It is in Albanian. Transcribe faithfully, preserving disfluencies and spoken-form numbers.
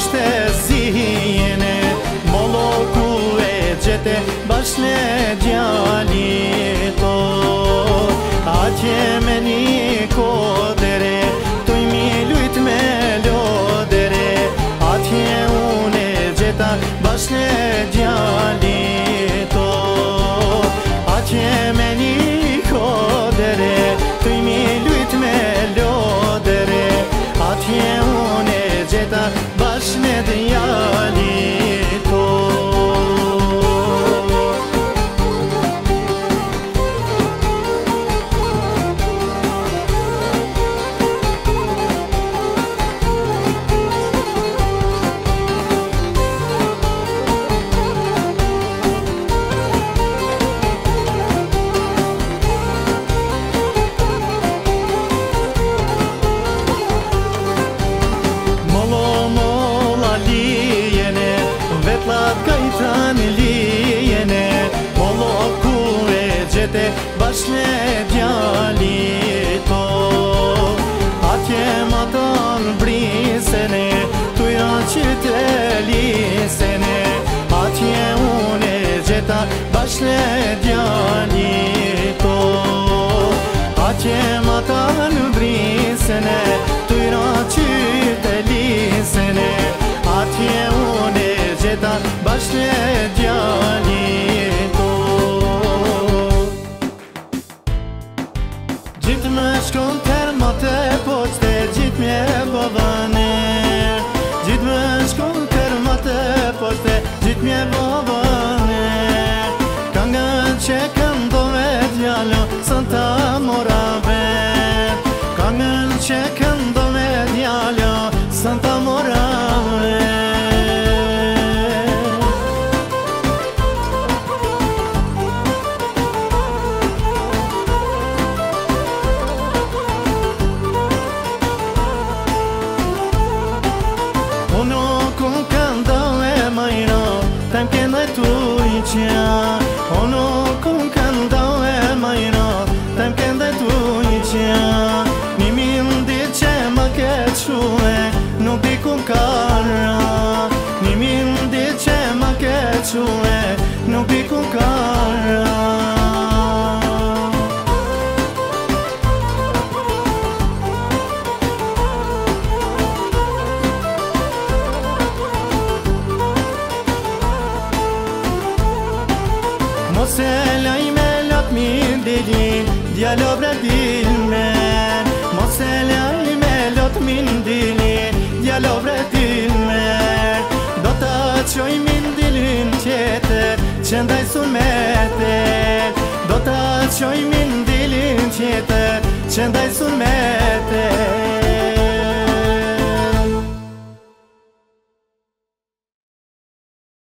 mushtësine Moloku e gjete bashkë djalito Atje me një kodere Tuj mi lujt me lodere Atje une gjeta bashkë djalito Atje me një kodere Tuj mi lujt me lodere Atje une gjeta bashkë djalito Kajtan lijene Moloku e gjete bashkë djalito Atje ma tanë brisene Tuja qyte lisene Atje une gjeta bashkë djalito Atje ma tanë brisene Tuja qyte lisene Atje une gjeta bashkë djalito Gjitë me shkon termat e poqte Gjitë mje babane Gjitë me shkon termat e poqte Gjitë mje babane Kangën që këndove djalo Santa morave Kangën që këndove djalo Santa morave Tem que andar tu e tia Ono com candão é maino Tem que andar tu e tia Mi min di che ma che chue No bi con cara Mi min di che ma che chue No bi con cara Mos e laj me lot mi dili Djalo bre dilmen Mos e laj me lot mi dili Djalo bre dilmen Do ta qoj min dilin tjetër Që ndaj sumetet Do ta qoj min dilin tjetër Që ndaj sumetet